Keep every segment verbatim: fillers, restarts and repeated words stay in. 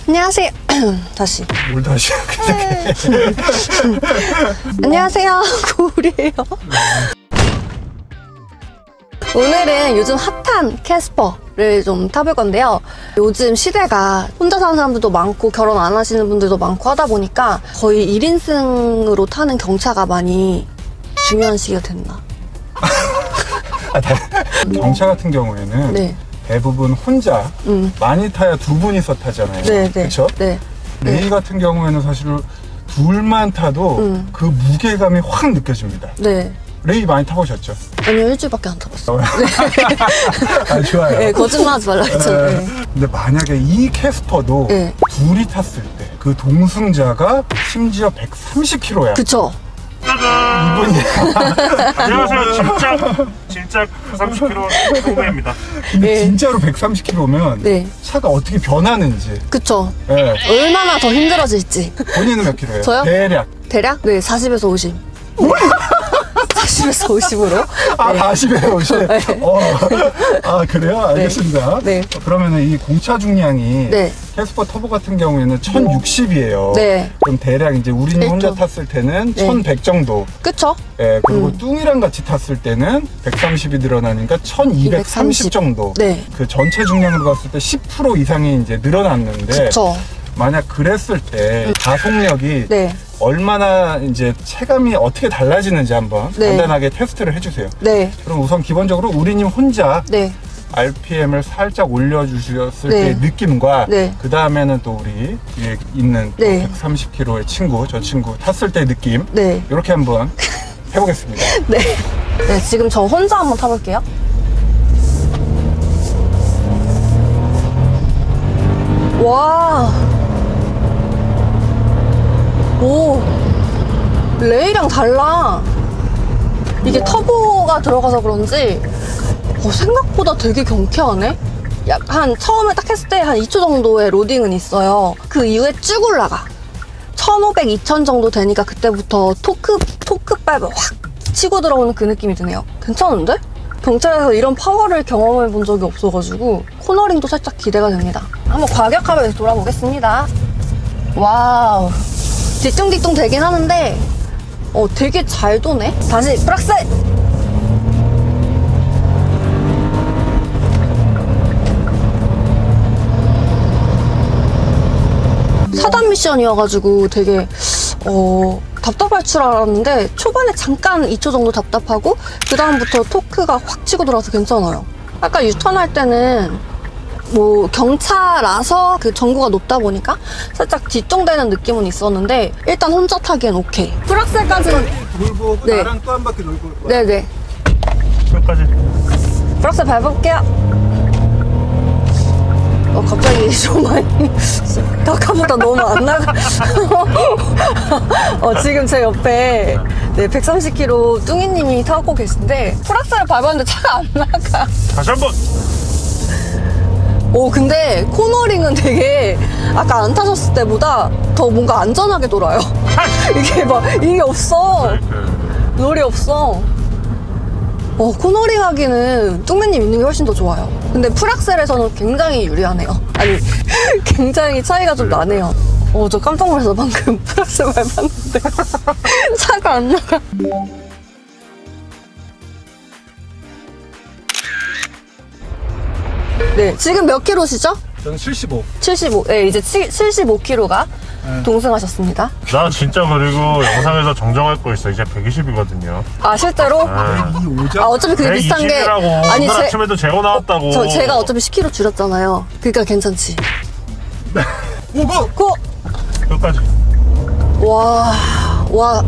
안녕하세요. 다시. 뭘 다시? 안녕하세요. 고울이에요. 오늘은 요즘 핫한 캐스퍼를 좀 타볼 건데요. 요즘 시대가 혼자 사는 사람들도 많고 결혼 안 하시는 분들도 많고 하다 보니까 거의 일 인승으로 타는 경차가 많이 중요한 시기가 됐나? 아, 경차 같은 경우에는 네. 대부분 혼자 음. 많이 타야 두 분이서 타잖아요. 네, 그렇죠? 네. 레이 네. 같은 경우에는 사실 둘만 타도 음. 그 무게감이 확 느껴집니다. 네. 레이 많이 타보셨죠? 아니요, 일주일밖에 안 타봤어요. 네. 아, 좋아요. 네, 거짓말하지 말라 했죠. 네. 네. 근데 만약에 이 캐스퍼도 네. 둘이 탔을 때 그 동승자가 심지어 백삼십 킬로그램야. 그쵸. 이분이. 안녕하세요. 진짜 진짜 백삼십 킬로그램 후배입니다. 근데 네. 진짜로 백삼십 킬로그램면 네. 차가 어떻게 변하는지. 그쵸. 네. 얼마나 더 힘들어질지. 본인은 몇 킬로예요? 저요? 대략. 대략? 네, 사십에서 오십. 사십에서 오십으로. 아, 네. 사십에서 오십? 네. 어. 아, 그래요? 알겠습니다. 네. 네. 그러면은 이 공차 중량이 네. 캐스퍼 터보 같은 경우에는 천육십이에요. 네. 그럼 대략 이제 우리는 네. 혼자 탔을 때는 네. 천백 정도. 그쵸? 네. 그리고 음. 뚱이랑 같이 탔을 때는 백삼십이 늘어나니까 천이백삼십 정도. 네. 그 전체 중량으로 봤을 때 십 퍼센트 이상이 이제 늘어났는데. 그쵸. 만약 그랬을 때 음. 가속력이 네. 얼마나 이제 체감이 어떻게 달라지는지 한번 네. 간단하게 테스트를 해주세요. 네. 그럼 우선 기본적으로 우리님 혼자 네. 알피엠을 살짝 올려주셨을 네. 때 느낌과 네. 그 다음에는 또 우리 뒤에 있는 네. 백삼십 킬로그램의 친구, 저 친구 탔을 때 느낌 네. 이렇게 한번 해보겠습니다. 네. 네, 지금 저 혼자 한번 타볼게요. 와. 오, 레이랑 달라. 이게 터보가 들어가서 그런지 어, 생각보다 되게 경쾌하네. 약 한 처음에 딱 했을 때 한 이 초 정도의 로딩은 있어요. 그 이후에 쭉 올라가. 천오백, 이천 정도 되니까 그때부터 토크 토크 밟을 확 치고 들어오는 그 느낌이 드네요. 괜찮은데? 경차에서 이런 파워를 경험해 본 적이 없어가지고 코너링도 살짝 기대가 됩니다. 한번 과격하게 돌아보겠습니다. 와우. 뒤뚱뒤뚱 되긴 하는데 어 되게 잘 도네. 다시 프락셀. 사단 미션이어가지고 되게 어 답답할 줄 알았는데 초반에 잠깐 이 초 정도 답답하고 그 다음부터 토크가 확 치고 들어와서 괜찮아요. 아까 유턴할 때는 뭐 경차라서 그 전구가 높다 보니까 살짝 뒤뚱대는 느낌은 있었는데 일단 혼자 타기엔 오케이. 프락셀까지는 돌고 네. 나랑 또 한 바퀴 돌고 올 거야. 네네. 끝까지. 프락셀 밟아볼게요. 어 갑자기 좀 많이 아까보다 너무 안 나가. 어 지금 제 옆에 네 백삼십 킬로그램 뚱이님이 타고 계신데 프락셀을 밟았는데 차가 안 나가. 다시 한번. 오 근데 코너링은 되게 아까 안 타셨을 때보다 더 뭔가 안전하게 돌아요. 이게 막 이게 없어. 롤이 없어. 어 코너링 하기는 뚱맨님 있는 게 훨씬 더 좋아요. 근데 풀악셀에서는 굉장히 유리하네요. 아니 굉장히 차이가 좀 나네요. 어 저 깜짝 놀라서 방금 풀악셀 밟았는데 차가 안 나가. 네, 지금 몇 킬로시죠? 저는 칠십오. 칠십오. 네, 이제 칠십오 킬로그램가 네. 동승하셨습니다. 나 진짜 그리고 영상에서 정정할 거 있어. 이제 백이십이거든요. 아, 실제로? 네. 아, 어차피 그게 비슷한 게. 아니, 오늘 아침에도 재고 나왔다고. 어, 저, 제가 어차피 십 킬로그램 줄였잖아요. 그러니까 괜찮지. 고고! 고! 끝까지. 와, 와.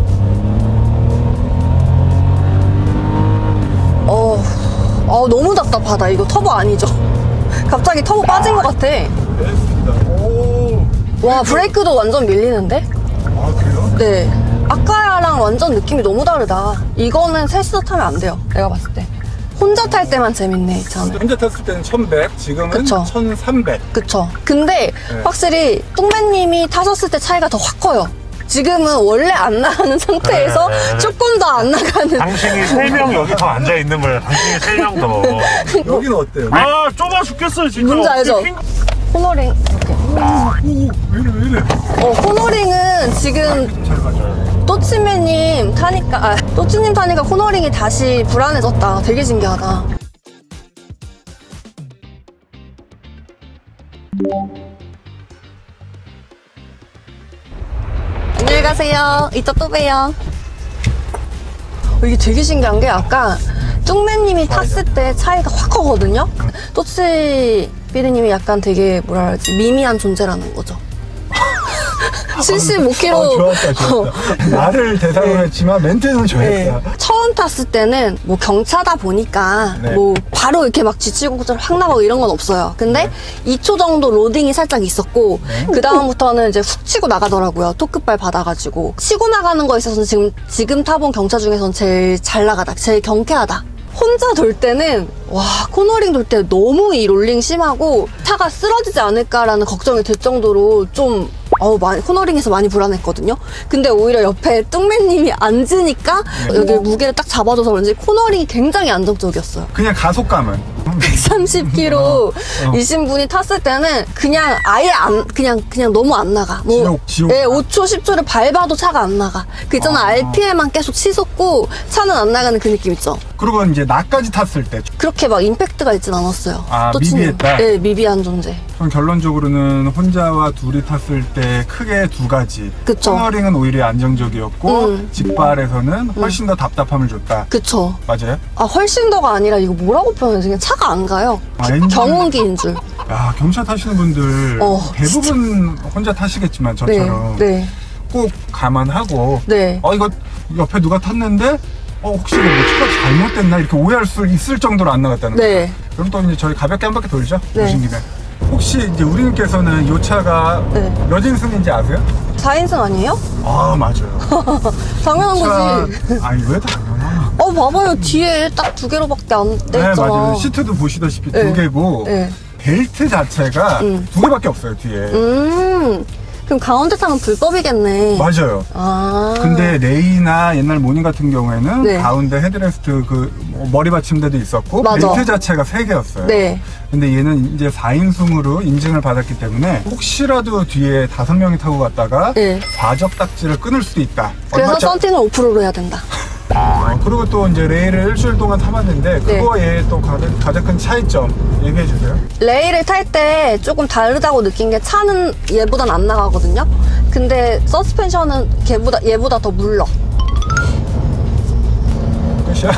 어, 어, 너무 답답하다. 이거 터보 아니죠? 갑자기 터보 빠진 것 같아. 오. 와, 브레이크도 완전 밀리는데? 아, 그래요? 네. 아까랑 완전 느낌이 너무 다르다. 이거는 셋이서 타면 안 돼요. 내가 봤을 때. 혼자 탈 때만 재밌네, 이 차는. 혼자 탔을 때는 천백, 지금은 그쵸. 천삼백. 그쵸. 근데 네. 확실히 뚱맨님이 타셨을 때 차이가 더 확 커요. 지금은 원래 안 나가는 상태에서 네, 네, 네. 조금 더 안 나가는. 당신이 세 명 여기 더 앉아있는 거예요. 당신이 세 명 더. 여기는 어때요? 아 좁아 죽겠어요 진짜. 뭔지 알죠? 코너링 이렇게. 오, 왜이래 왜이래. 어, 코너링은 지금 잘 맞아요. 또치매님 타니까, 아, 또치님 타니까 코너링이 다시 불안해졌다. 되게 신기하다. 안녕히 가세요. 이따 또 봬요. 어, 이게 되게 신기한 게 아까 뚱매님이 탔을 때 차이가 확 커거든요. 또치 삐리님이 약간 되게 뭐라 그러지, 미미한 존재라는 거죠. 칠십오 킬로그램. 어, 좋았다, 좋았다. 나를 대상으로 했지만 멘트는 좋았다. 네. 처음 탔을 때는 뭐 경차다 보니까 네. 뭐 바로 이렇게 막 지치고처럼 확 나가고 이런 건 없어요. 근데 네. 이 초 정도 로딩이 살짝 있었고 네. 그 다음부터는 이제 훅 치고 나가더라고요. 토크발 받아가지고 치고 나가는 거에 있어서는 지금 지금 타본 경차 중에서는 제일 잘 나가다, 제일 경쾌하다. 혼자 돌 때는 와, 코너링 돌 때 너무 이 롤링 심하고 차가 쓰러지지 않을까라는 걱정이 될 정도로 좀 어우, 많이, 코너링에서 많이 불안했거든요. 근데 오히려 옆에 뚱매님이 앉으니까 여기 무게를 딱 잡아줘서 그런지 코너링이 굉장히 안정적이었어요. 그냥 가속감은 백삼십 킬로그램 이신 분이 탔을 때는 그냥 아예 안, 그냥, 그냥 너무 안 나가. 뭐, 지옥, 지옥. 예, 오 초, 십 초를 밟아도 차가 안 나가. 그 있잖아, 아. 알피엠만 계속 치솟고 차는 안 나가는 그 느낌 있죠? 그리고 이제 나까지 탔을 때 그렇게 막 임팩트가 있진 않았어요. 아, 또 치는. 미비했다? 네, 미비한 존재. 그럼 결론적으로는 혼자와 둘이 탔을 때 크게 두 가지. 그쵸. 코너링은 오히려 안정적이었고 음. 직발에서는 훨씬 더 답답함을 줬다. 그쵸. 맞아요? 아, 훨씬 더가 아니라 이거 뭐라고 표현해야지? 그냥 차가 안 가요. 아, 엔진- 경운기인 줄. 야, 경차 타시는 분들 어, 대부분 혼자 타시겠지만 네, 저처럼 네, 꼭 감안하고 네. 어 이거 옆에 누가 탔는데 어 혹시 뭐 차가 잘못됐나 이렇게 오해할 수 있을 정도로 안 나갔다는 네. 거죠. 그럼 또 이제 저희 가볍게 한 바퀴 돌죠. 네. 오신 김에. 혹시 이제 우리님께서는 이 차가 네. 몇 인승인지 아세요? 사 인승 아니에요? 아 맞아요. 당연한 거지. 아니 왜 당연하? 어, 봐봐요. 뒤에 딱 두 개로밖에 안 돼 네 있잖아. 맞아요. 시트도 보시다시피 네. 두 개고 네. 벨트 자체가 음. 두 개밖에 없어요 뒤에. 음, 그럼 가운데 타면 불법이겠네. 맞아요. 아. 근데 레이나 옛날 모닝 같은 경우에는 네. 가운데 헤드레스트 그 머리 받침대도 있었고 맞아. 벨트 자체가 세 개였어요. 네. 근데 얘는 이제 사 인승으로 인증을 받았기 때문에 혹시라도 뒤에 다섯 명이 타고 갔다가 네. 과적 딱지를 끊을 수도 있다. 그래서 얼마짜- 썬팅을 오 퍼센트로 해야 된다. 어, 그리고 또 이제 레일을 일주일 동안 타봤는데 네. 그거에 또 가장, 가장 큰 차이점 얘기해 주세요. 레일을 탈 때 조금 다르다고 느낀 게 차는 얘보단 안 나가거든요. 근데 서스펜션은 걔보다, 얘보다 더 물러. 끝이야?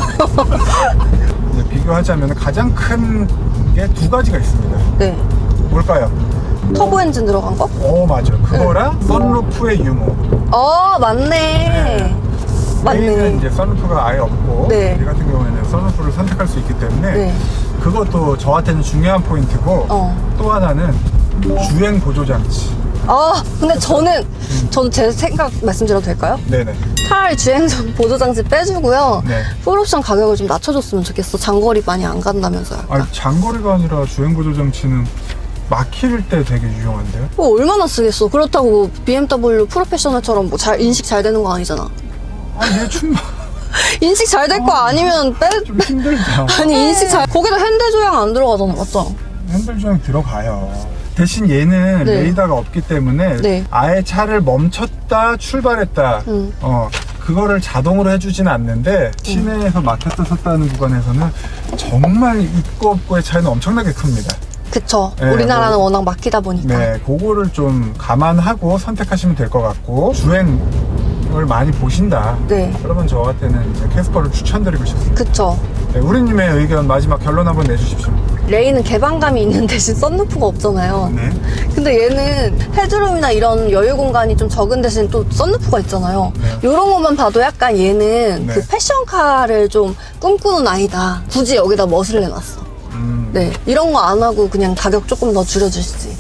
이제 비교하자면 가장 큰 게 두 가지가 있습니다. 네. 뭘까요? 터보 엔진 들어간 거? 어 맞아요. 그거랑 썬루프의 유무. 어, 맞네. 레이는 맞네. 이제 썬루프가 아예 없고 네. 우리 같은 경우에는 썬루프를 선택할 수 있기 때문에 네. 그것도 저한테는 중요한 포인트고 어. 또 하나는 주행 보조 장치. 아, 근데 저는, 저도 제 생각 말씀드려도 될까요? 네네. 차라리 주행전 보조장치 빼주고요. 네. 풀옵션 가격을 좀 낮춰줬으면 좋겠어. 장거리 많이 안 간다면서요. 아 장거리가 아니라 주행 보조 장치는 막힐 때 되게 유용한데요. 뭐 얼마나 쓰겠어. 그렇다고 뭐 비엠더블유 프로페셔널처럼 뭐 잘 인식 잘 되는 거 아니잖아. 아얘 충분 인식 잘 될 거 아니면 빼. 좀 힘들다. 아니 인식 잘. 거기다 핸들 조향 안 들어가잖아, 맞죠? 핸들 조향 들어가요. 대신 얘는 네. 레이더가 없기 때문에 네. 아예 차를 멈췄다 출발했다 음. 어 그거를 자동으로 해주지는 않는데 시내에서 막혔다 섰다 하는 구간에서는 정말 있고 없고의 차이는 엄청나게 큽니다. 그쵸. 네, 우리나라는 뭐- 워낙 막히다 보니까. 네, 그거를 좀 감안하고 선택하시면 될 것 같고 주행을 많이 보신다. 네. 그러면 저한테는 이제 캐스퍼를 추천드리고 싶습니다. 그쵸. 네, 우리님의 의견 마지막 결론 한번 내주십시오. 레이는 개방감이 있는 대신 썬루프가 없잖아요. 네. 근데 얘는 헤드룸이나 이런 여유 공간이 좀 적은 대신 또 썬루프가 있잖아요. 네. 이런 것만 봐도 약간 얘는 네. 그 패션카를 좀 꿈꾸는 아이다. 굳이 여기다 멋을 내놨어. 음, 네. 이런 거 안 하고 그냥 가격 조금 더 줄여주시지.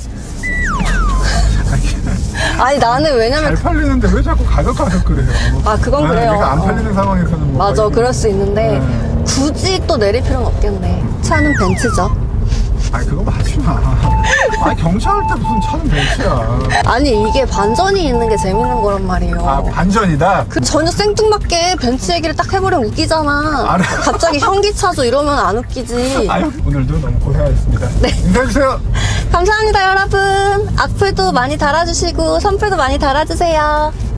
아니 나는 왜냐면 잘 팔리는데 왜 자꾸 가격 가격 그래요? 아, 그건 그래요. 내가 안 팔리는 어. 상황에서는 뭐 맞아, 거의- 그럴 수 있는데 네. 굳이 또 내릴 필요는 없겠네. 차는 벤츠죠. 아니 그거 하지 마. 아 경차할 때 무슨 차는 벤츠야. 아니 이게 반전이 있는 게 재밌는 거란 말이에요. 아 반전이다? 그 전혀 생뚱맞게 벤츠 얘기를 딱 해버리면 웃기잖아. 알아. 갑자기 현기차죠 이러면 안 웃기지. 아유 오늘도 너무 고생하셨습니다. 네. 인사해주세요. 감사합니다 여러분. 악플도 많이 달아주시고 선플도 많이 달아주세요.